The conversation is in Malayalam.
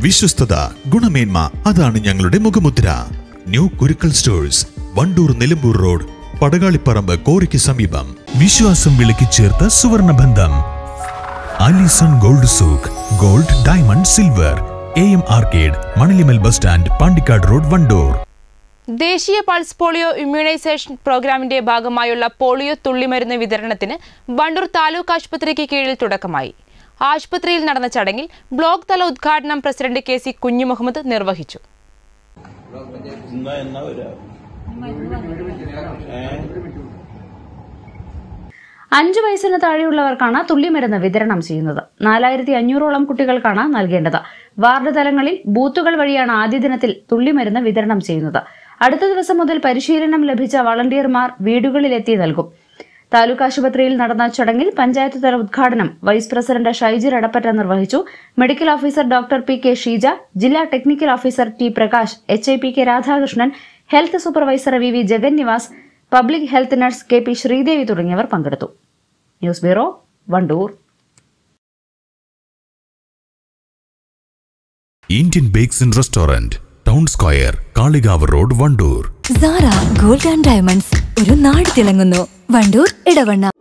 വിശ്വസ്തത, ഗുണമേന്മ അതാണ് ഞങ്ങളുടെ മുഖമുദ്ര. New Kurukkal stores, Wandoor Nilambur road, Padakaliparamba കോറിക്ക് സമീപം. വിശ്വാസം വിളക്കി ചേർത്ത സുവർണ ബന്ധം. Alison gold souk, gold, diamond, silver. AM arcade, Manalimal bus stand, Pandikkad road, Wandoor. ദേശീയ പൾസ് പോളിയോ ഇമ്മ്യൂണൈസേഷൻ പ്രോഗ്രാമിന്റെ ഭാഗമായുള്ള പോളിയോ തുള്ളിമരുന്ന് വിതരണത്തിന് വണ്ടൂർ താലൂക്ക് ആശുപത്രിക്ക് കീഴിൽ തുടക്കമായി. ആശുപത്രിയിൽ നടന്ന ചടങ്ങിൽ ബ്ലോക്ക് തല ഉദ്ഘാടനം പ്രസിഡന്റ് KC കുഞ്ഞുമുഹമ്മദ് നിർവഹിച്ചു. 5 വയസ്സിന് താഴെയുള്ളവർക്കാണ് തുള്ളിമരുന്ന് വിതരണം ചെയ്യുന്നത്. 4500ഓളം കുട്ടികൾക്കാണ് നൽകേണ്ടത്. വാർഡ് തലങ്ങളിൽ ബൂത്തുകൾ വഴിയാണ് ആദ്യ ദിനത്തിൽ തുള്ളിമരുന്ന് വിതരണം ചെയ്യുന്നത്. അടുത്ത ദിവസം മുതൽ പരിശീലനം ലഭിച്ച വളണ്ടിയർമാർ വീടുകളിലെത്തി നൽകും. താലൂക്ക് ആശുപത്രിയിൽ നടന്ന ചടങ്ങിൽ പഞ്ചായത്ത് തല ഉദ്ഘാടനം വൈസ് പ്രസിഡന്റ് ഷൈജിർ എടപ്പറ്റ നിർവഹിച്ചു. Medical officer doctor PK Sheeja, ജില്ലാ technical officer T Prakash, HIPK Radhakrishnan, health supervisor VV Jagannivas, public health nurse KP Sreedevi തുടങ്ങിയവർ പങ്കെടുത്തു. News bureau, Wandoor. Indian bakes and restaurant, town square, Kalikavu road, Wandoor. Sara gold and diamonds, ഒരു നാട് തിളങ്ങുന്നു. വണ്ടൂർ, ഇടവണ്ണ.